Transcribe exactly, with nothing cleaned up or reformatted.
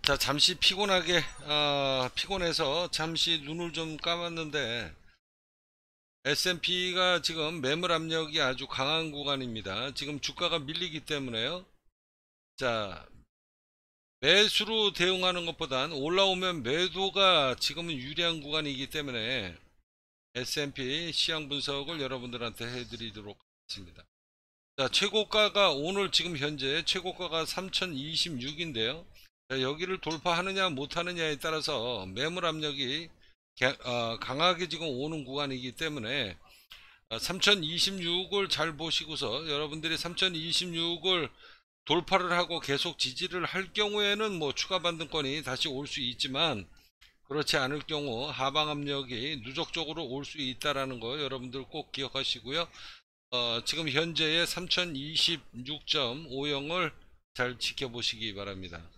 자, 잠시 피곤하게, 어, 피곤해서 잠시 눈을 좀 감았는데, 에스 앤 피가 지금 매물 압력이 아주 강한 구간입니다. 지금 주가가 밀리기 때문에요. 자, 매수로 대응하는 것보단 올라오면 매도가 지금은 유리한 구간이기 때문에 에스 앤 피 시황 분석을 여러분들한테 해드리도록 하겠습니다. 자, 최고가가 오늘 지금 현재 최고가가 삼천이십육인데요. 여기를 돌파하느냐 못하느냐에 따라서 매물 압력이 어, 강하게 지금 오는 구간이기 때문에 삼천이십육을 잘 보시고서 여러분들이 삼천이십육을 돌파를 하고 계속 지지를 할 경우에는 뭐 추가 반등권이 다시 올 수 있지만, 그렇지 않을 경우 하방 압력이 누적적으로 올 수 있다라는 거 여러분들 꼭 기억하시고요. 어, 지금 현재의 삼천이십육 점 오영을 잘 지켜보시기 바랍니다.